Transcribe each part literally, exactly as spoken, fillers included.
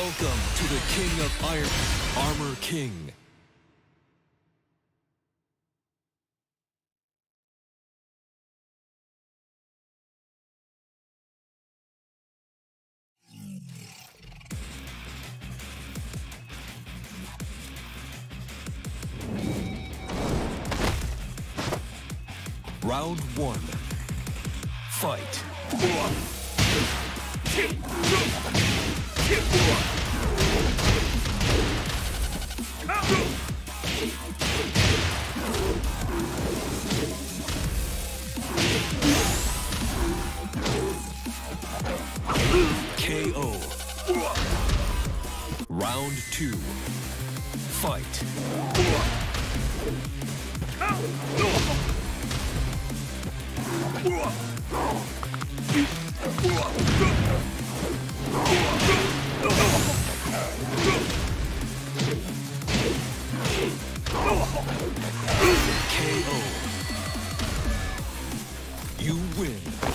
Welcome to the King of Iron, Armor King. Round one. Fight. K O. Round two. Fight. K O. You win.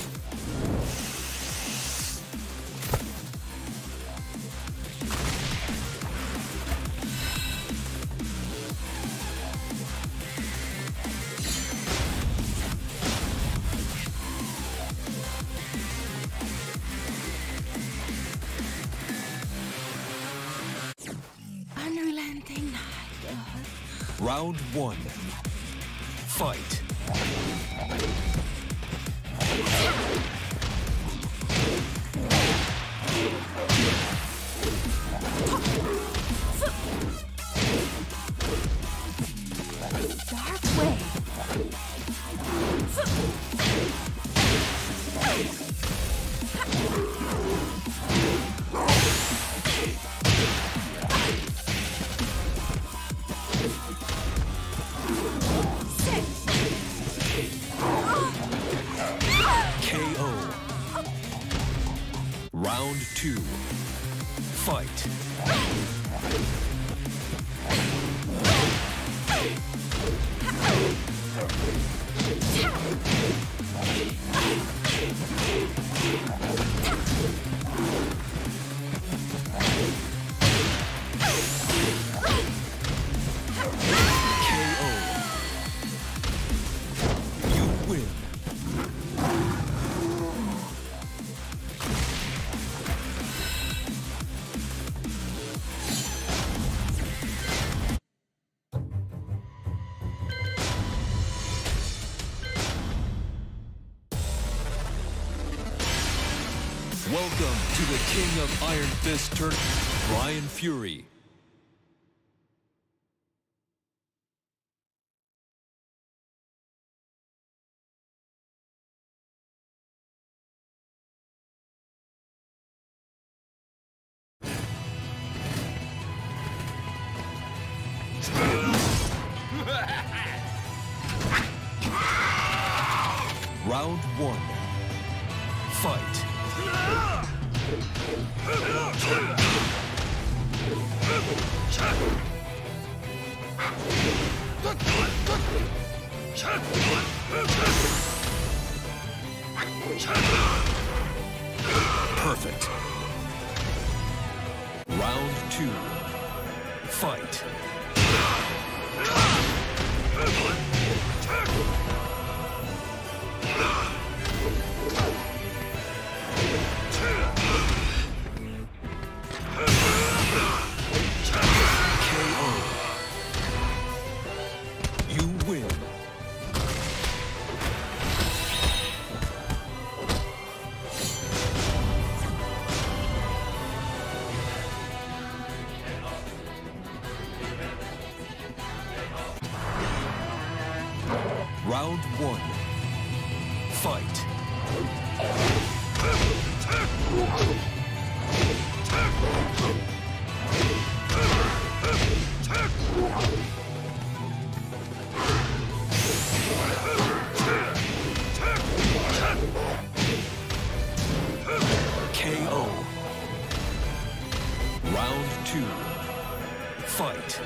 Unrelenting. Round one. Fight. Dark way. K O. Round two. Fight. K O. You win. Welcome to the King of Iron Fist tournament, Bryan Fury. Round one. Fight. Perfect. Round two. Fight. Round one. Fight. K O. Round two. Fight.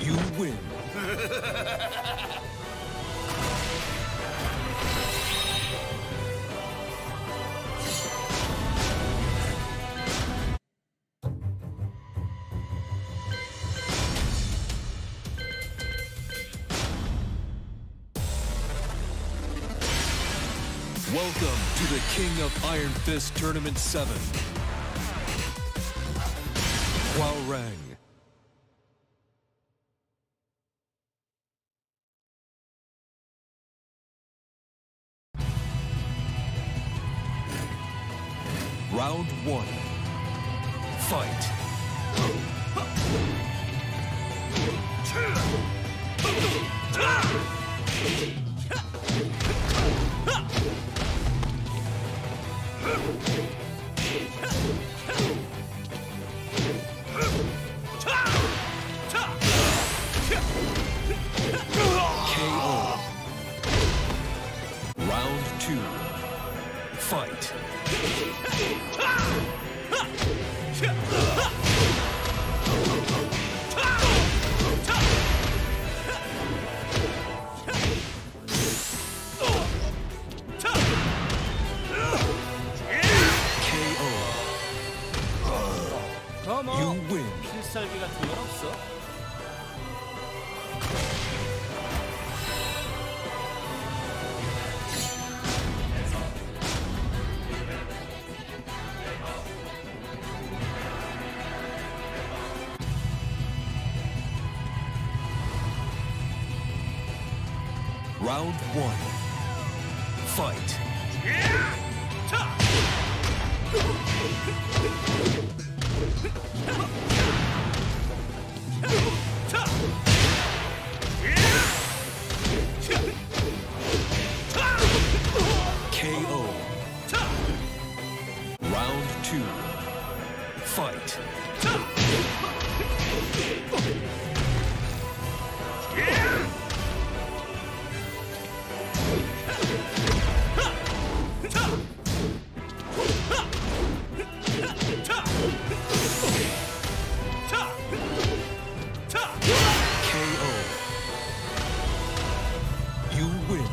You win. Welcome to the King of Iron Fist Tournament seven. Hwoarang. Round one. Fight. K O. Round two. Fight. You win. 필살기 같은 건 없어? Round one. Fight. K O. Round two. Fight. K O. You win.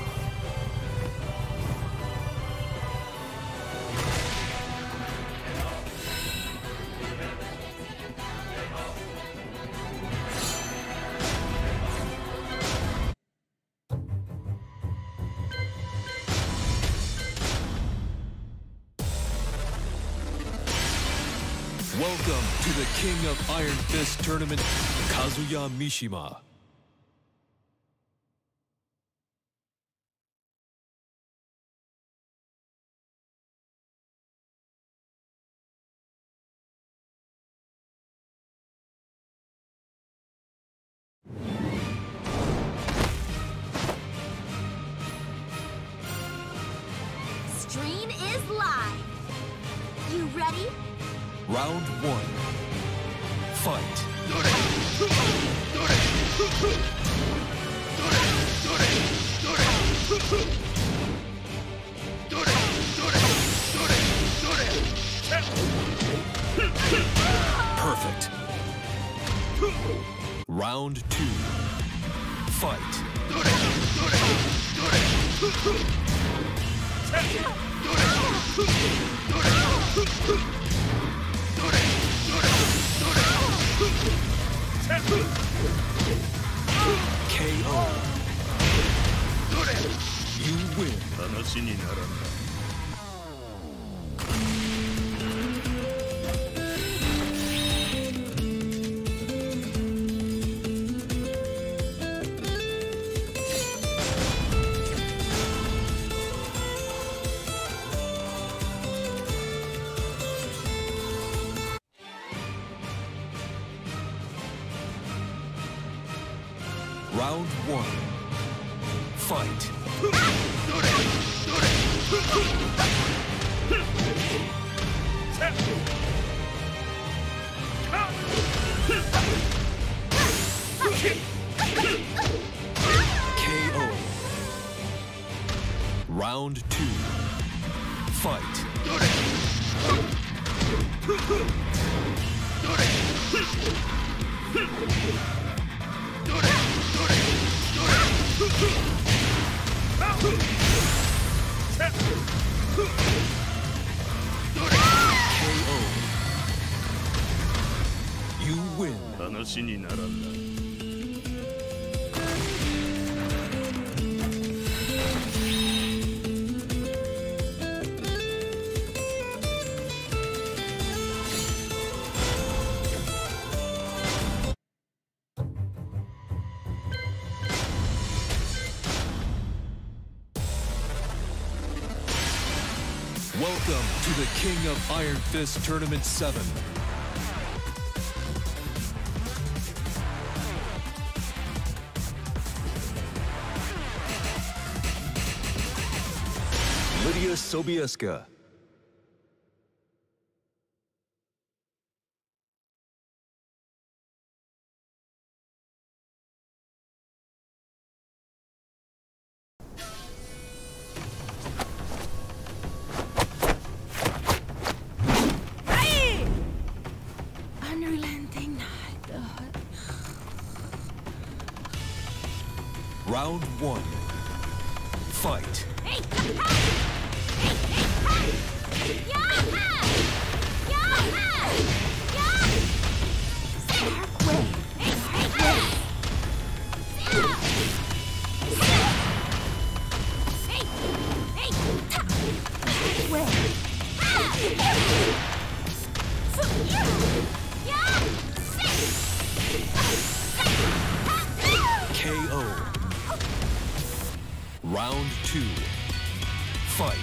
Welcome to the King of Iron Fist Tournament, Kazuya Mishima. Stream is live. You ready? Round one. Fight. Perfect. Round two. Fight. K O. You win. Round one. Fight. K O. Round two. Fight. win. 話にならんな。 Welcome to the King of Iron Fist Tournament seven. Lydia Sobieska. Unrelenting night. Round one. Fight. K O. Round two. Fight.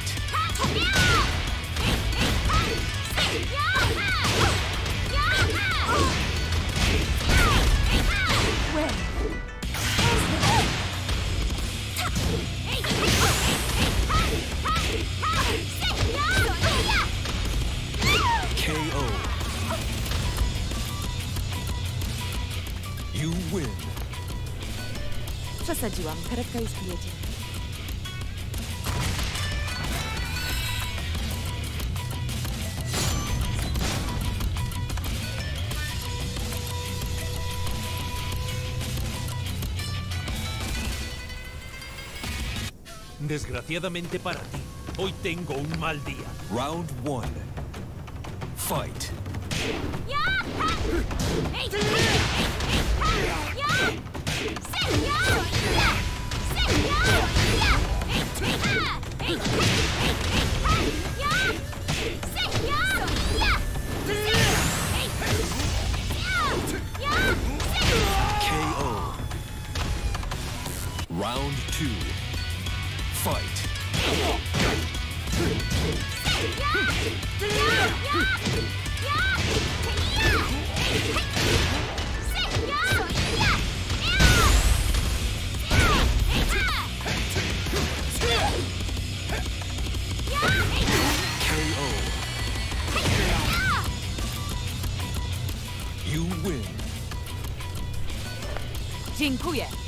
K O. You win. Przesadziłam. Karetka już jedzie. Desgraciadamente para ti, hoy tengo un mal día. Round one. Fight. K O. Round two. Fight. K O. You win. Dziękuję.